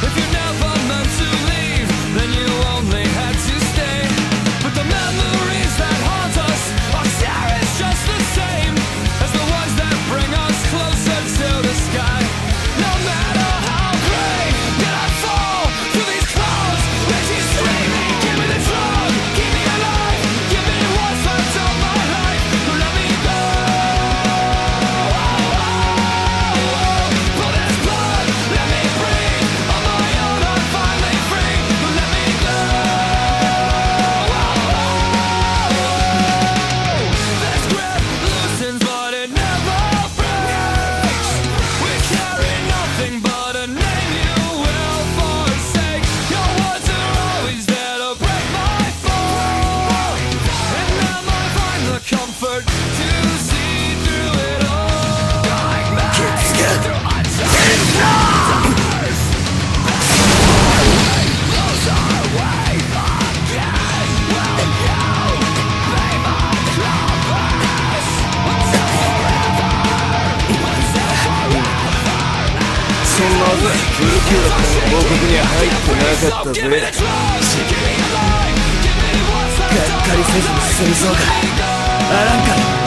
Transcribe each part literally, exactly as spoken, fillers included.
そんなはず無記録の報告には入ってなかったぜ。がっかりせずに済みそうか。あらんか。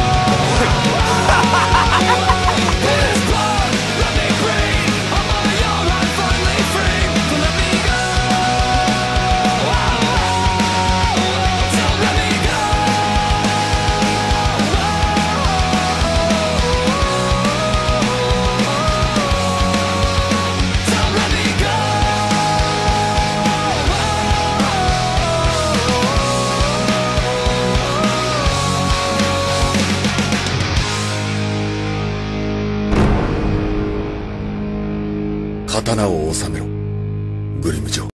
刀を収めろ、グリムジョー。